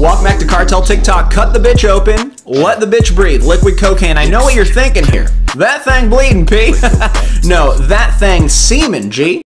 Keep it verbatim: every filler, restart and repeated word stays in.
Walk back to Cartel TikTok, cut the bitch open, let the bitch breathe, liquid cocaine. I know what you're thinking here. That thing bleeding, P. No, that thing semen, G.